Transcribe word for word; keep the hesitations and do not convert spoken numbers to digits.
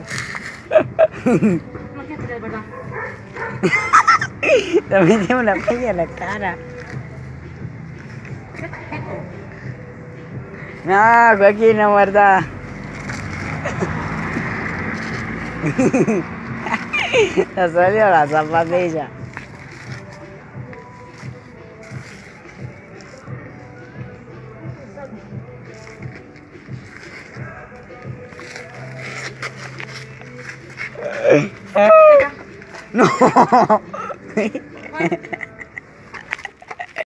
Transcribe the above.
No quiero tirar, ¿verdad? También tengo una peña en la cara. No, Joaquín, no muerda. Nos salió la zapatilla. No.